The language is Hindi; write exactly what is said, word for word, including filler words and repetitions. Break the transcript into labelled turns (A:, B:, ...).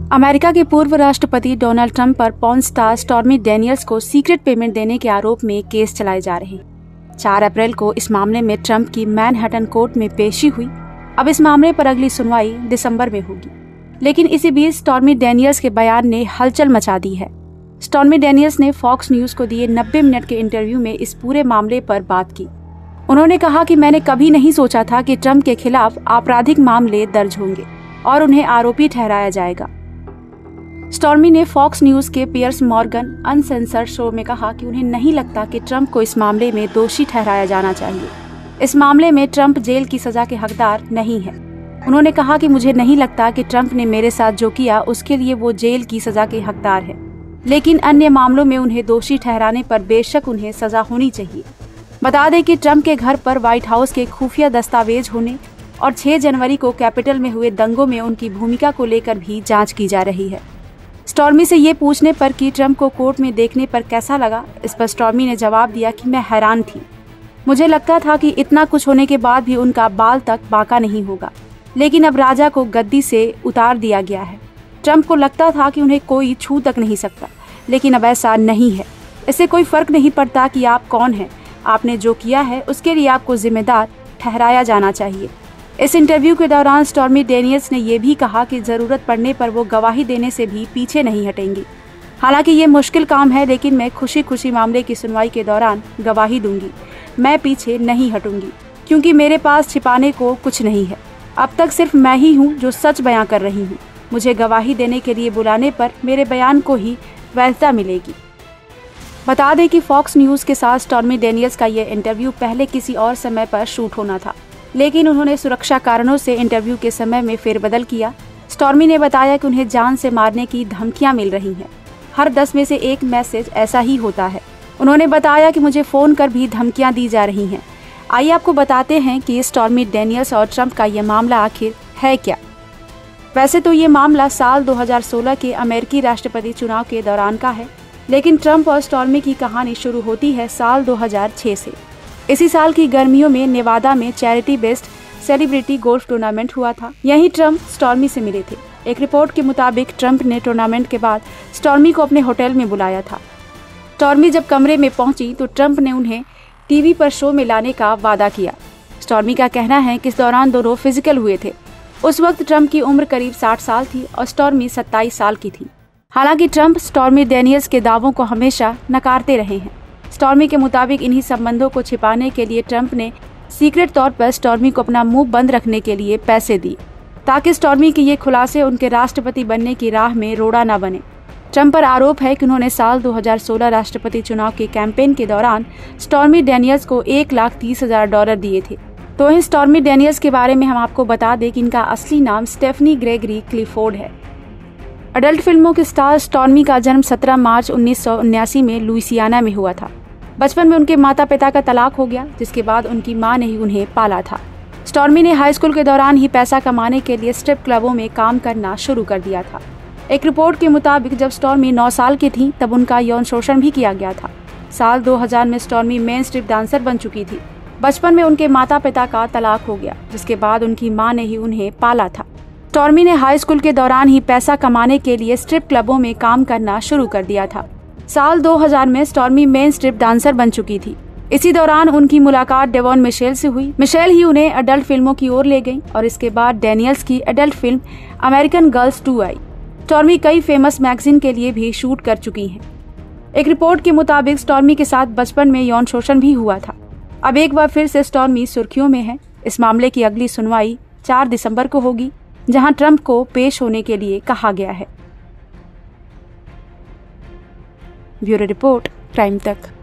A: अमेरिका के पूर्व राष्ट्रपति डोनाल्ड ट्रंप पर पॉर्न स्टार स्टॉर्मी डेनियल्स को सीक्रेट पेमेंट देने के आरोप में केस चलाए जा रहे हैं। चार अप्रैल को इस मामले में ट्रंप की मैनहट्टन कोर्ट में पेशी हुई। अब इस मामले पर अगली सुनवाई दिसंबर में होगी। लेकिन इसी बीच स्टॉर्मी डेनियल्स के बयान ने हलचल मचा दी है। स्टॉर्मी डेनियल्स ने फॉक्स न्यूज को दिए नब्बे मिनट के इंटरव्यू में इस पूरे मामले पर बात की। उन्होंने कहा कि मैंने कभी नहीं सोचा था कि ट्रंप के खिलाफ आपराधिक मामले दर्ज होंगे और उन्हें आरोपी ठहराया जाएगा। स्टॉर्मी ने फॉक्स न्यूज के पियर्स मॉर्गन अनसेंसर्ड शो में कहा कि उन्हें नहीं लगता कि ट्रंप को इस मामले में दोषी ठहराया जाना चाहिए। इस मामले में ट्रंप जेल की सजा के हकदार नहीं है। उन्होंने कहा कि मुझे नहीं लगता कि ट्रंप ने मेरे साथ जो किया उसके लिए वो जेल की सजा के हकदार है, लेकिन अन्य मामलों में उन्हें दोषी ठहराने पर बेशक उन्हें सजा होनी चाहिए। बता दें कि ट्रंप के घर पर व्हाइट हाउस के खुफिया दस्तावेज होने और छह जनवरी को कैपिटल में हुए दंगों में उनकी भूमिका को लेकर भी जांच की जा रही है। स्टॉर्मी से ये पूछने पर कि ट्रंप को कोर्ट में देखने पर कैसा लगा, इस पर स्टॉर्मी ने जवाब दिया कि मैं हैरान थी। मुझे लगता था कि इतना कुछ होने के बाद भी उनका बाल तक बांका नहीं होगा, लेकिन अब राजा को गद्दी से उतार दिया गया है। ट्रंप को लगता था कि उन्हें कोई छू तक नहीं सकता, लेकिन अब ऐसा नहीं है। इससे कोई फर्क नहीं पड़ता कि आप कौन हैं, आपने जो किया है उसके लिए आपको जिम्मेदार ठहराया जाना चाहिए। इस इंटरव्यू के दौरान स्टॉर्मी डेनियल्स ने यह भी कहा कि जरूरत पड़ने पर वो गवाही देने से भी पीछे नहीं हटेंगी। हालांकि ये मुश्किल काम है, लेकिन मैं खुशी खुशी मामले की सुनवाई के दौरान गवाही दूंगी। मैं पीछे नहीं हटूंगी, क्योंकि मेरे पास छिपाने को कुछ नहीं है। अब तक सिर्फ मैं ही हूँ जो सच बयां कर रही हूँ। मुझे गवाही देने के लिए बुलाने पर मेरे बयान को ही वैधता मिलेगी। बता दें कि फॉक्स न्यूज के साथ स्टॉर्मी डेनियल्स का यह इंटरव्यू पहले किसी और समय पर शूट होना था, लेकिन उन्होंने सुरक्षा कारणों से इंटरव्यू के समय में फेरबदल किया। स्टॉर्मी ने बताया कि उन्हें जान से मारने की धमकियां मिल रही हैं। हर दस में से एक मैसेज ऐसा ही होता है। उन्होंने बताया कि मुझे फोन कर भी धमकियां दी जा रही हैं। आइए आपको बताते हैं कि स्टॉर्मी डेनियल्स और ट्रंप का यह मामला आखिर है क्या। वैसे तो ये मामला साल दो हज़ार सोलह के अमेरिकी राष्ट्रपति चुनाव के दौरान का है, लेकिन ट्रंप और स्टॉर्मी की कहानी शुरू होती है साल दो हज़ार छह से। इसी साल की गर्मियों में नेवादा में charity based celebrity golf tournament हुआ था। यहीं ट्रंप स्टॉर्मी से मिले थे। एक रिपोर्ट के मुताबिक ट्रंप ने टूर्नामेंट के बाद स्टॉर्मी को अपने होटल में बुलाया था। स्टॉर्मी जब कमरे में पहुंची तो ट्रंप ने उन्हें टीवी पर शो में लाने का वादा किया। स्टॉर्मी का कहना है कि इस दौरान दोनों फिजिकल हुए थे। उस वक्त ट्रंप की उम्र करीब साठ साल थी और स्टॉर्मी सत्ताईस साल की थी। हालांकि ट्रंप स्टॉर्मी डेनियल्स के दावों को हमेशा नकारते रहे हैं। स्टॉर्मी के मुताबिक इन्हीं संबंधों को छिपाने के लिए ट्रंप ने सीक्रेट तौर पर स्टॉर्मी को अपना मुंह बंद रखने के लिए पैसे दिए, ताकि स्टॉर्मी के ये खुलासे उनके राष्ट्रपति बनने की राह में रोड़ा न बने। ट्रंप पर आरोप है कि उन्होंने साल दो हज़ार सोलह राष्ट्रपति चुनाव के कैंपेन के दौरान स्टॉर्मी डेनियल्स को एक लाख तीस हजार डॉलर दिए थे। तो इन स्टॉर्मी डेनियल्स के बारे में हम आपको बता दें कि इनका असली नाम स्टेफनी ग्रेगरी क्लिफोर्ड है। अडल्ट फिल्मों के स्टार स्टॉर्मी का जन्म सत्रह मार्च उन्नीस सौ उन्यासी में लुइसियाना में हुआ था। बचपन में उनके माता पिता का तलाक हो गया, जिसके बाद उनकी मां ने ही उन्हें पाला था। स्टॉर्मी ने हाई स्कूल के दौरान ही पैसा कमाने के लिए स्ट्रिप क्लबों में काम करना शुरू कर दिया था। एक रिपोर्ट के मुताबिक जब स्टॉर्मी नौ साल की थी तब उनका यौन शोषण भी किया गया था। साल दो हज़ार में स्टॉर्मी मेन स्ट्रिप डांसर बन चुकी थी। बचपन में उनके माता पिता का तलाक हो गया, जिसके बाद उनकी मां ने ही उन्हें पाला था। स्टॉर्मी ने हाई स्कूल के दौरान ही पैसा कमाने के लिए स्ट्रिप क्लबों में काम करना शुरू कर दिया था। साल दो हज़ार में स्टॉर्मी मेन स्ट्रिप डांसर बन चुकी थी। इसी दौरान उनकी मुलाकात डेवॉन मिशेल से हुई। मिशेल ही उन्हें अडल्ट फिल्मों की ओर ले गई और इसके बाद डेनियल्स की adult film American Girls two आई। स्टॉर्मी कई फेमस मैगजीन के लिए भी शूट कर चुकी हैं। एक रिपोर्ट के मुताबिक स्टॉर्मी के साथ बचपन में यौन शोषण भी हुआ था। अब एक बार फिर से स्टॉर्मी सुर्खियों में है। इस मामले की अगली सुनवाई चार दिसंबर को होगी, जहां ट्रंप को पेश होने के लिए कहा गया है। ब्यूरो रिपोर्ट, क्राइम तक।